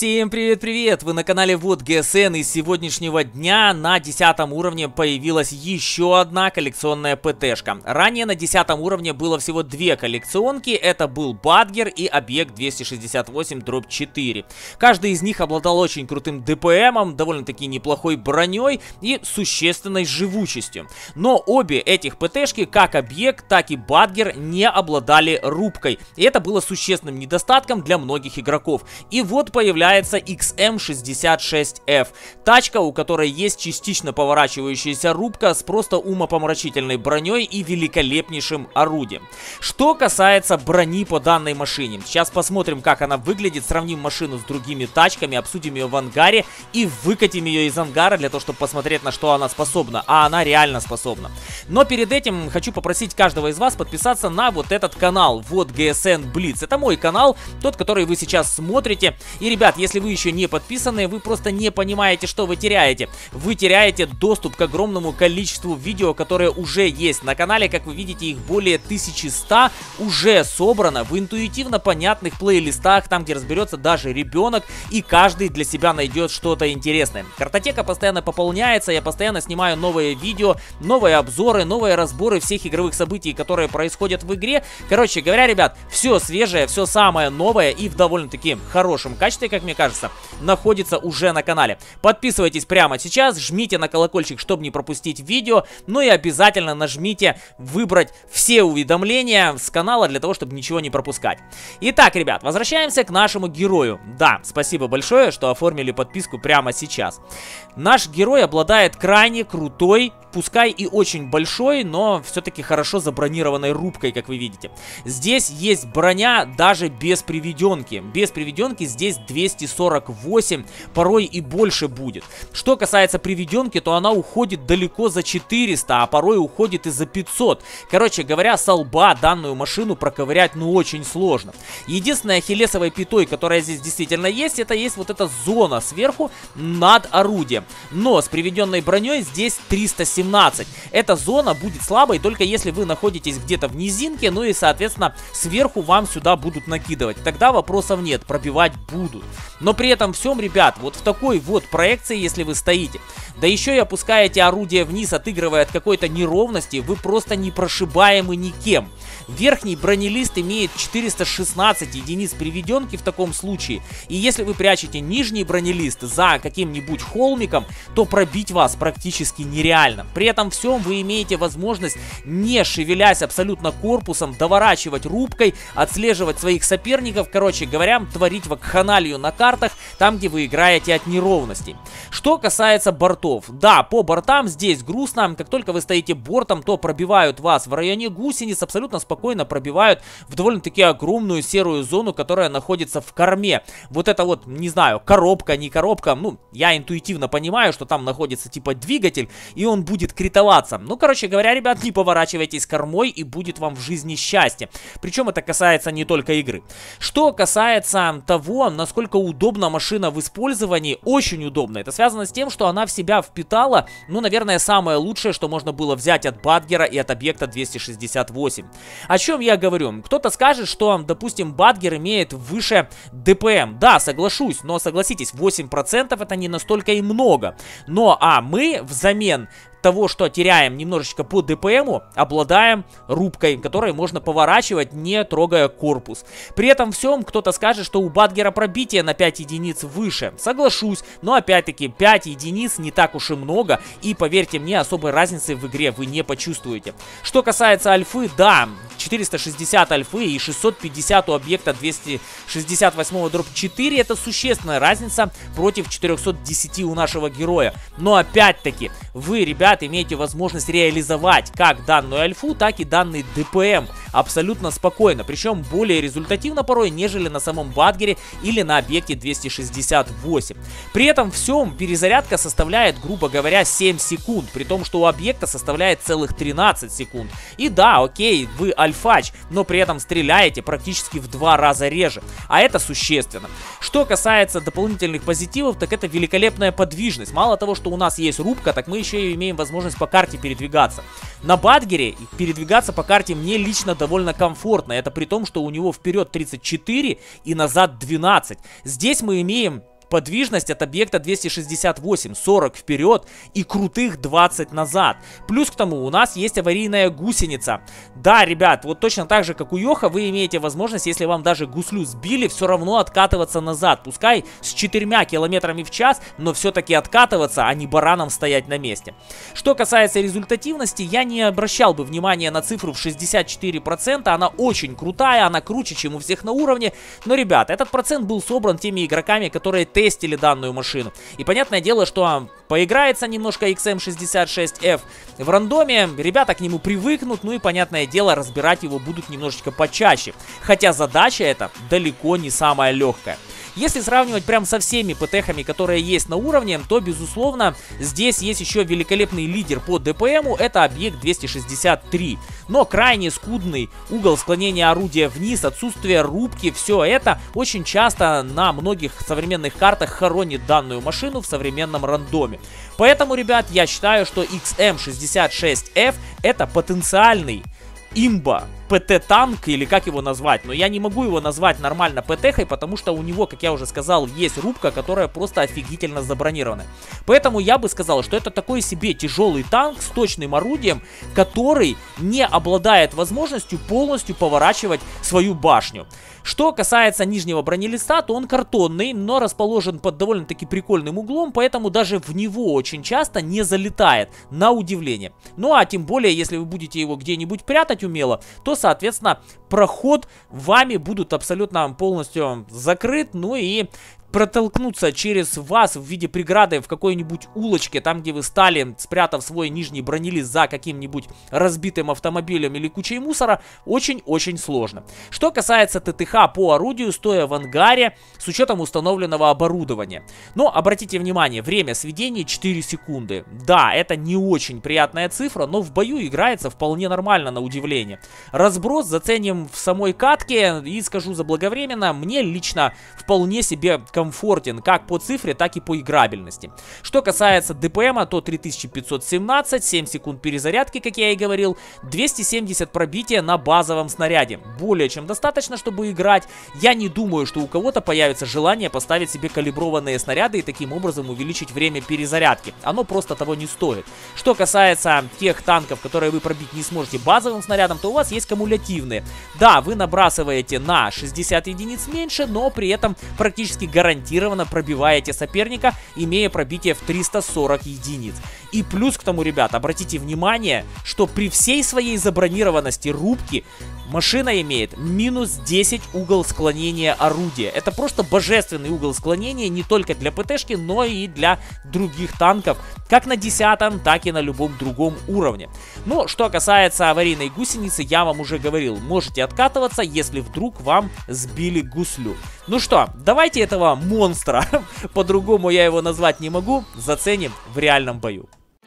Всем привет-привет! Вы на канале Вот ГСН, и с сегодняшнего дня на 10 уровне появилась еще одна коллекционная ПТшка. Ранее на 10 уровне было всего две коллекционки, это был Бадгер и Объект 268-4. Каждый из них обладал очень крутым ДПМом, довольно-таки неплохой броней и существенной живучестью. Но обе этих ПТшки, как Объект, так и Бадгер, не обладали рубкой. И это было существенным недостатком для многих игроков. И вот появляется XM66F. Тачка, у которой есть частично поворачивающаяся рубка с просто умопомрачительной броней и великолепнейшим орудием. Что касается брони по данной машине, сейчас посмотрим, как она выглядит, сравним машину с другими тачками, обсудим ее в ангаре и выкатим ее из ангара для того, чтобы посмотреть, на что она способна. А она реально способна. Но перед этим хочу попросить каждого из вас подписаться на вот этот канал, Вот ГСН Блиц. Это мой канал, тот, который вы сейчас смотрите. И, ребят, если вы еще не подписаны, вы просто не понимаете, что вы теряете. Вы теряете доступ к огромному количеству видео, которые уже есть на канале. Как вы видите, их более 1100 уже собрано в интуитивно понятных плейлистах, там, где разберется даже ребенок, и каждый для себя найдет что-то интересное. Картотека постоянно пополняется, я постоянно снимаю новые видео, новые обзоры, новые разборы всех игровых событий, которые происходят в игре. Короче говоря, ребят, все свежее, все самое новое и в довольно-таки хорошем качестве, как мне кажется, находится уже на канале. Подписывайтесь прямо сейчас, жмите на колокольчик, чтобы не пропустить видео, ну и обязательно нажмите выбрать все уведомления с канала для того, чтобы ничего не пропускать. Итак, ребят, возвращаемся к нашему герою. Да, спасибо большое, что оформили подписку прямо сейчас. Наш герой обладает крайне крутой, пускай и очень большой, но все-таки хорошо забронированной рубкой, как вы видите. Здесь есть броня даже без приведенки. Без приведенки здесь 248, порой и больше будет. Что касается приведенки, то она уходит далеко за 400, а порой уходит и за 500. Короче говоря, со лба данную машину проковырять ну очень сложно. Единственной ахиллесовой пятой, которая здесь действительно есть, это есть вот эта зона сверху над орудием. Но с приведенной броней здесь 317. Эта зона будет слабой только если вы находитесь где-то в низинке, ну и соответственно сверху вам сюда будут накидывать. Тогда вопросов нет, пробивать будут. Но при этом всем, ребят, вот в такой вот проекции, если вы стоите, да еще и опускаете орудие вниз, отыгрывая от какой-то неровности, вы просто непрошибаемы никем. Верхний бронелист имеет 416 единиц приведенки в таком случае. И если вы прячете нижний бронелист за каким-нибудь холмиком, то пробить вас практически нереально. При этом всем вы имеете возможность, не шевелясь абсолютно корпусом, доворачивать рубкой, отслеживать своих соперников, короче говоря, творить вакханалию на картах, там, где вы играете от неровностей. Что касается бортов, да, по бортам здесь грустно, как только вы стоите бортом, то пробивают вас в районе гусениц, абсолютно спокойно пробивают в довольно-таки огромную серую зону, которая находится в корме. Вот это вот, не знаю, коробка, не коробка, ну, я интуитивно понимаю, что там находится типа двигатель, и он будет критоваться. Ну, короче говоря, ребят, не поворачивайтесь кормой, и будет вам в жизни счастье. Причем это касается не только игры. Что касается того, насколько удобна машина в использовании, очень удобно. Это связано с тем, что она в себя впитала, ну, наверное, самое лучшее, что можно было взять от Бадгера и от Объекта 268. О чем я говорю? Кто-то скажет, что, допустим, Бадгер имеет выше ДПМ. Да, соглашусь, но согласитесь, 8% это не настолько и много. Но, мы взамен того, что теряем немножечко по ДПМу, обладаем рубкой, которой можно поворачивать, не трогая корпус. При этом всем кто-то скажет, что у Бадгера пробитие на 5 единиц выше. Соглашусь, но опять-таки 5 единиц не так уж и много, и поверьте мне, особой разницы в игре вы не почувствуете. Что касается альфы, да, 460 альфы и 650 у Объекта 268-4 это существенная разница против 410 у нашего героя. Но опять-таки, вы, ребята, имеете возможность реализовать как данную альфу, так и данный ДПМ абсолютно спокойно. Причем более результативно порой, нежели на самом Бадгере или на Объекте 268. При этом всем перезарядка составляет, грубо говоря, 7 секунд. При том, что у Объекта составляет целых 13 секунд. И да, окей, вы альфач, но при этом стреляете практически в 2 раза реже. А это существенно. Что касается дополнительных позитивов, так это великолепная подвижность. Мало того, что у нас есть рубка, так мы еще и имеем возможность по карте передвигаться. На Бадгере передвигаться по карте мне лично довольно комфортно. Это при том, что у него вперед 34 и назад 12. Здесь мы имеем подвижность от объекта 268, 40 вперед и крутых 20 назад. Плюс к тому у нас есть аварийная гусеница. Да, ребят, вот точно так же, как у Йоха, вы имеете возможность, если вам даже гуслю сбили, все равно откатываться назад. Пускай с 4 километрами в час, но все-таки откатываться, а не бараном стоять на месте. Что касается результативности, я не обращал бы внимания на цифру в 64%. Она очень крутая, она круче, чем у всех на уровне. Но, ребят, этот процент был собран теми игроками, которые тестили данную машину. И понятное дело, что поиграется немножко XM66F в рандоме, ребята к нему привыкнут, ну и, понятное дело, разбирать его будут немножечко почаще. Хотя задача эта далеко не самая легкая. Если сравнивать прям со всеми ПТХами, которые есть на уровне, то, безусловно, здесь есть еще великолепный лидер по ДПМу, это объект 263. Но крайне скудный угол склонения орудия вниз, отсутствие рубки, все это очень часто на многих современных картах хоронит данную машину в современном рандоме. Поэтому, ребят, я считаю, что XM66F это потенциальный имба ПТ-танк, или как его назвать, но я не могу его назвать нормально ПТ-хой, потому что у него, как я уже сказал, есть рубка, которая просто офигительно забронирована. Поэтому я бы сказал, что это такой себе тяжелый танк с точным орудием, который не обладает возможностью полностью поворачивать свою башню. Что касается нижнего бронелиста, то он картонный, но расположен под довольно-таки прикольным углом, поэтому даже в него очень часто не залетает, на удивление. Ну а тем более, если вы будете его где-нибудь прятать умело, то, соответственно, проход вами будут абсолютно полностью закрыт, ну и протолкнуться через вас в виде преграды в какой-нибудь улочке, там, где вы стали, спрятав свой нижний бронелист за каким-нибудь разбитым автомобилем или кучей мусора, очень-очень сложно. Что касается ТТХ по орудию, стоя в ангаре, с учетом установленного оборудования. Но обратите внимание, время сведения 4 секунды. Да, это не очень приятная цифра, но в бою играется вполне нормально, на удивление. Разброс заценим в самой катке, и скажу заблаговременно, мне лично вполне себе комфортен как по цифре, так и по играбельности. Что касается ДПМа, то 3517, 7 секунд перезарядки, как я и говорил, 270 пробития на базовом снаряде. Более чем достаточно, чтобы играть. Я не думаю, что у кого-то появится желание поставить себе калиброванные снаряды и таким образом увеличить время перезарядки. Оно просто того не стоит. Что касается тех танков, которые вы пробить не сможете базовым снарядом, то у вас есть кумулятивные. Да, вы набрасываете на 60 единиц меньше, но при этом практически гарантированно пробиваете соперника, имея пробитие в 340 единиц. И плюс к тому, ребят, обратите внимание, что при всей своей забронированности рубки машина имеет минус 10 угол склонения орудия. Это просто божественный угол склонения не только для ПТшки, но и для других танков, как на 10-м, так и на любом другом уровне. Но что касается аварийной гусеницы, я вам уже говорил, можете откатываться, если вдруг вам сбили гуслю. Ну что, давайте этого монстра, по-другому я его назвать не могу, заценим в реальном бою.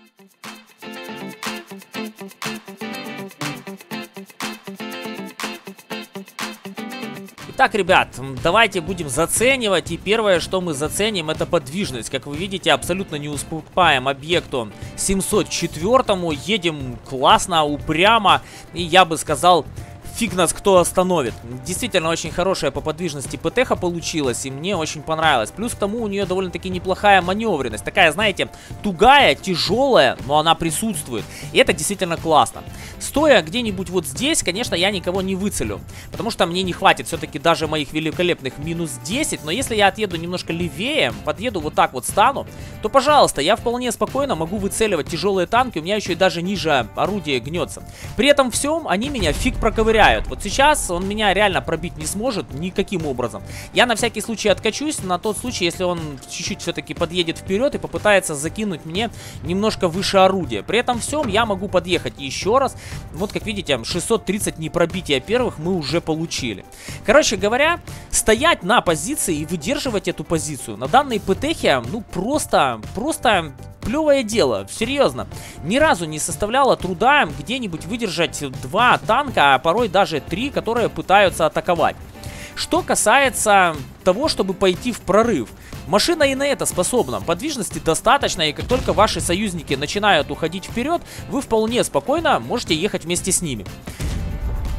Итак, ребят, давайте будем заценивать. И первое, что мы заценим, это подвижность. Как вы видите, абсолютно не уступаем объекту 704-му. Едем классно, упрямо. И я бы сказал, фиг нас кто остановит. Действительно очень хорошая по подвижности ПТХа получилась, и мне очень понравилось. Плюс к тому у нее довольно-таки неплохая маневренность. Такая, знаете, тугая, тяжелая, но она присутствует. И это действительно классно. Стоя где-нибудь вот здесь, конечно, я никого не выцелю, потому что мне не хватит все-таки даже моих великолепных минус 10. Но если я отъеду немножко левее, подъеду вот так вот стану, то, пожалуйста, я вполне спокойно могу выцеливать тяжелые танки. У меня еще и даже ниже орудие гнется. При этом всем они меня фиг проковыряют. Вот сейчас он меня реально пробить не сможет никаким образом. Я на всякий случай откачусь, на тот случай, если он чуть-чуть все-таки подъедет вперед и попытается закинуть мне немножко выше орудия. При этом всем я могу подъехать еще раз. Вот как видите, 630 непробития первых мы уже получили. Короче говоря, стоять на позиции и выдерживать эту позицию на данной ПТХе, ну просто плевое дело, серьезно. Ни разу не составляло труда где-нибудь выдержать 2 танка, а порой даже 3, которые пытаются атаковать. Что касается того, чтобы пойти в прорыв, машина и на это способна. Подвижности достаточно, и как только ваши союзники начинают уходить вперед, вы вполне спокойно можете ехать вместе с ними.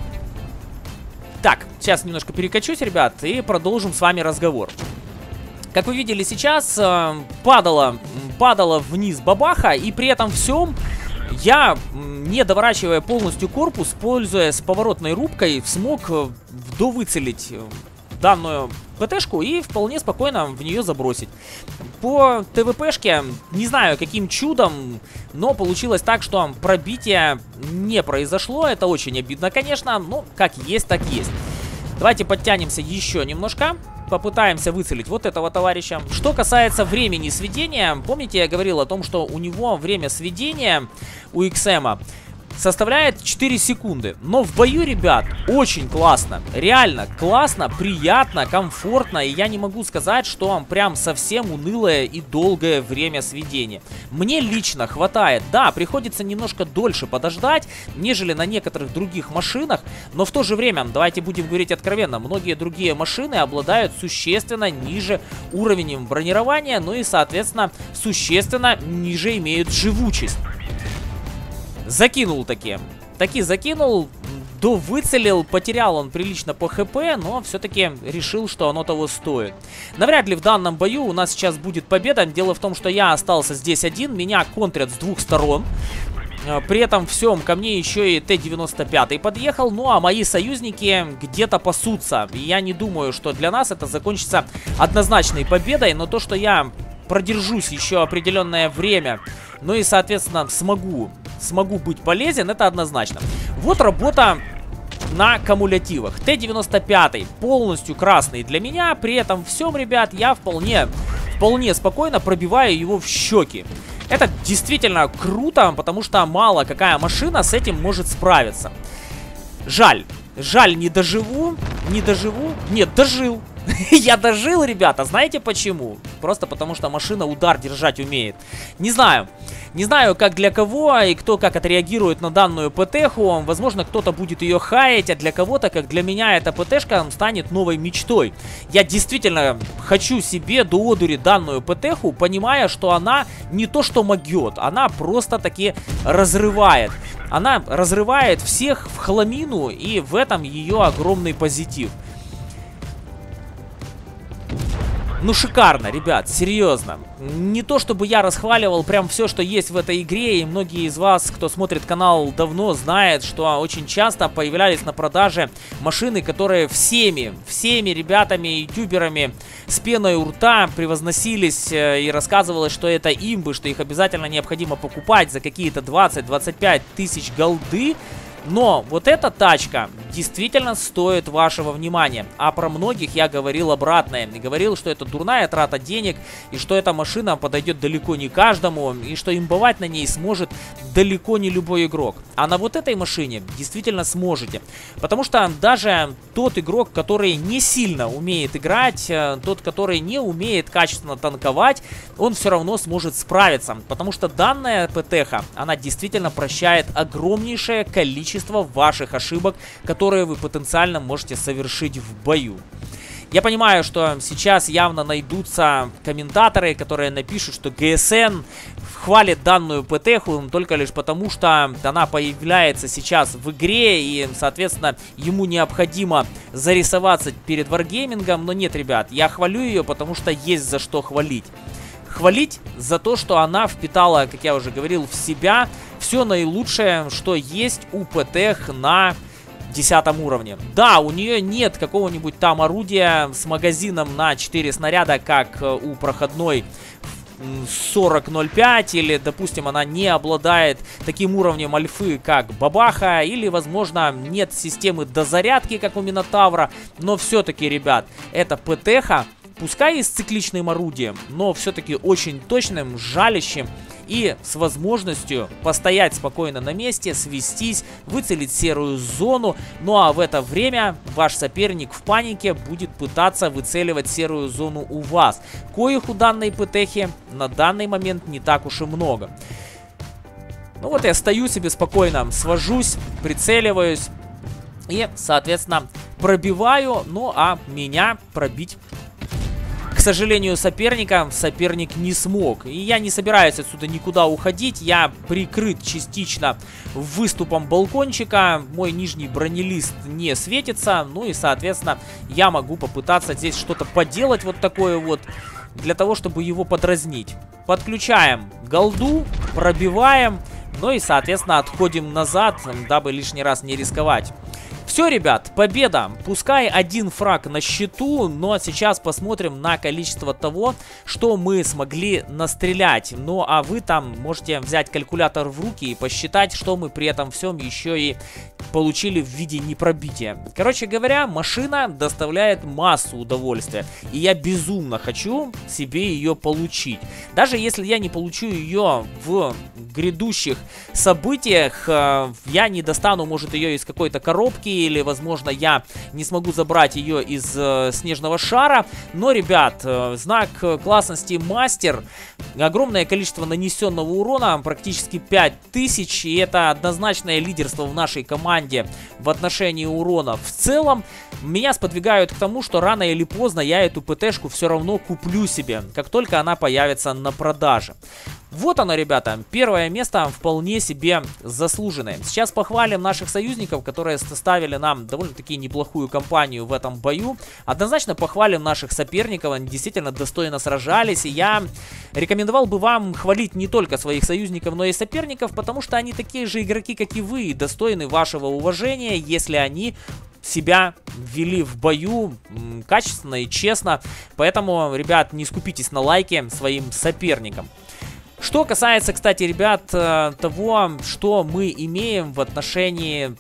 Так, сейчас немножко перекачусь, ребят, и продолжим с вами разговор. Как вы видели сейчас, падала вниз бабаха, и при этом всем я, не доворачивая полностью корпус, пользуясь поворотной рубкой, смог довыцелить данную ПТшку и вполне спокойно в нее забросить. По ТВПшке, не знаю каким чудом, но получилось так, что пробитие не произошло. Это очень обидно, конечно, но как есть, так есть. Давайте подтянемся еще немножко. Попытаемся выцелить вот этого товарища. Что касается времени сведения, помните, я говорил о том, что у него время сведения, у XM, составляет 4 секунды. Но в бою, ребят, очень классно. Реально классно, приятно, комфортно. И я не могу сказать, что он прям совсем унылое и долгое время сведения. Мне лично хватает. Да, приходится немножко дольше подождать, нежели на некоторых других машинах. Но в то же время, давайте будем говорить откровенно, многие другие машины обладают существенно ниже уровнем бронирования. Ну и, соответственно, существенно ниже имеют живучесть. Закинул таки закинул, довыцелил, потерял он прилично по хп, но все-таки решил, что оно того стоит. Навряд ли в данном бою у нас сейчас будет победа. Дело в том, что я остался здесь один, меня контрят с двух сторон. При этом всем ко мне еще и Т-95 подъехал, ну а мои союзники где-то пасутся. И я не думаю, что для нас это закончится однозначной победой, но то, что я продержусь еще определенное время, ну и, соответственно, смогу быть полезен, это однозначно. Вот работа на кумулятивах. Т-95 полностью красный для меня. При этом всем, ребят, я вполне спокойно пробиваю его в щеки. Это действительно круто, потому что мало какая машина с этим может справиться. Жаль, не доживу. Нет, дожил. Я дожил, ребята, знаете почему? Просто потому, что машина удар держать умеет. Не знаю, как для кого и кто как отреагирует на данную ПТху. Возможно, кто-то будет ее хаять, а для кого-то, как для меня, эта ПТшка станет новой мечтой. Я действительно хочу себе до одури данную ПТху, понимая, что она не то что могет, она просто-таки разрывает. Она разрывает всех в хламину, и в этом ее огромный позитив. Ну, шикарно, ребят, серьезно. Не то, чтобы я расхваливал прям все, что есть в этой игре, и многие из вас, кто смотрит канал давно, знают, что очень часто появлялись на продаже машины, которые всеми ребятами, ютуберами с пеной у рта превозносились и рассказывалось, что это имбы, что их обязательно необходимо покупать за какие-то 20-25 тысяч голды. Но вот эта тачка действительно стоит вашего внимания. А про многих я говорил обратное. И говорил, что это дурная трата денег, и что эта машина подойдет далеко не каждому, и что имбовать на ней сможет далеко не любой игрок. А на вот этой машине действительно сможете. Потому что даже тот игрок, который не сильно умеет играть, тот, который не умеет качественно танковать, он все равно сможет справиться. Потому что данная ПТХ, она действительно прощает огромнейшее количество ваших ошибок, которые вы потенциально можете совершить в бою. Я понимаю, что сейчас явно найдутся комментаторы, которые напишут, что ГСН хвалит данную ПТху только лишь потому, что она появляется сейчас в игре, и, соответственно, ему необходимо зарисоваться перед варгеймингом. Но нет, ребят, я хвалю ее, потому что есть за что хвалить. Хвалить за то, что она впитала, как я уже говорил, в себя все наилучшее, что есть у ПТХ на 10 уровне. Да, у нее нет какого-нибудь там орудия с магазином на 4 снаряда, как у проходной 40.05, или, допустим, она не обладает таким уровнем альфы, как Бабаха, или, возможно, нет системы дозарядки, как у Минотавра, но все-таки, ребят, это ПТХ, пускай и с цикличным орудием, но все-таки очень точным, жалящим и с возможностью постоять спокойно на месте, свестись, выцелить серую зону. Ну а в это время ваш соперник в панике будет пытаться выцеливать серую зону у вас, коих у данной ПТХи на данный момент не так уж и много. Ну вот я стою себе спокойно, свожусь, прицеливаюсь и, соответственно, пробиваю. Ну а меня пробить, к сожалению, соперник не смог. И я не собираюсь отсюда никуда уходить. Я прикрыт частично выступом балкончика. Мой нижний бронелист не светится. Ну и, соответственно, я могу попытаться здесь что-то поделать вот такое вот, для того, чтобы его подразнить. Подключаем голду, пробиваем. Ну и, соответственно, отходим назад, дабы лишний раз не рисковать. Все, ребят, победа. Пускай один фраг на счету, но сейчас посмотрим на количество того, что мы смогли настрелять. Ну, а вы там можете взять калькулятор в руки и посчитать, что мы при этом всем еще и получили в виде непробития. Короче говоря, машина доставляет массу удовольствия. И я безумно хочу себе ее получить. Даже если я не получу ее в грядущих событиях, я не достану, может, ее из какой-то коробки, или, возможно, я не смогу забрать ее из снежного шара. Но, ребят, знак классности мастер, огромное количество нанесенного урона, практически 5000, и это однозначное лидерство в нашей команде в отношении урона. В целом, меня сподвигают к тому, что рано или поздно я эту ПТ-шку все равно куплю себе, как только она появится на продаже. Вот оно, ребята, первое место вполне себе заслуженное. Сейчас похвалим наших союзников, которые составили нам довольно-таки неплохую компанию в этом бою. Однозначно похвалим наших соперников, они действительно достойно сражались. И я рекомендовал бы вам хвалить не только своих союзников, но и соперников, потому что они такие же игроки, как и вы, и достойны вашего уважения, если они себя ввели в бою качественно и честно. Поэтому, ребят, не скупитесь на лайки своим соперникам. Что касается, кстати, ребят, того, что мы имеем в отношении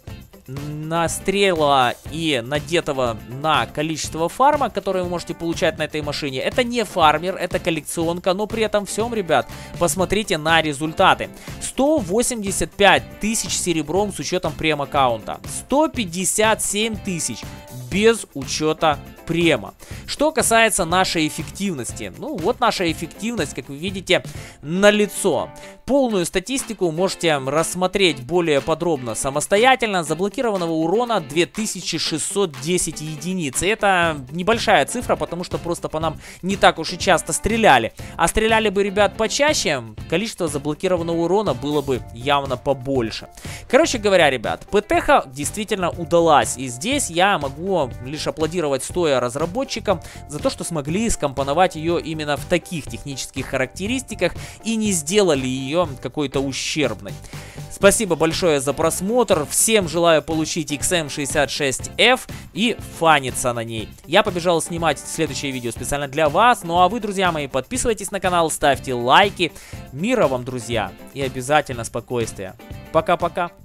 настрела и надетого на количество фарма, которое вы можете получать на этой машине, это не фармер, это коллекционка, но при этом всем, ребят, посмотрите на результаты. 185 тысяч серебром с учетом прем-аккаунта, 157 тысяч без учета према. Что касается нашей эффективности, ну вот наша эффективность, как вы видите, налицо. Полную статистику можете рассмотреть более подробно самостоятельно. Заблокированного урона 2610 единиц. И это небольшая цифра, потому что просто по нам не так уж и часто стреляли. А стреляли бы, ребят, почаще, количество заблокированного урона было бы явно побольше. Короче говоря, ребят, ПТ-ха действительно удалась. И здесь я могу лишь аплодировать стоя разработчикам за то, что смогли скомпоновать ее именно в таких технических характеристиках и не сделали ее какой-то ущербной. Спасибо большое за просмотр. Всем желаю получить XM66F и фаниться на ней. Я побежал снимать следующее видео специально для вас. Ну а вы, друзья мои, подписывайтесь на канал, ставьте лайки. Мира вам, друзья, и обязательно спокойствия. Пока-пока.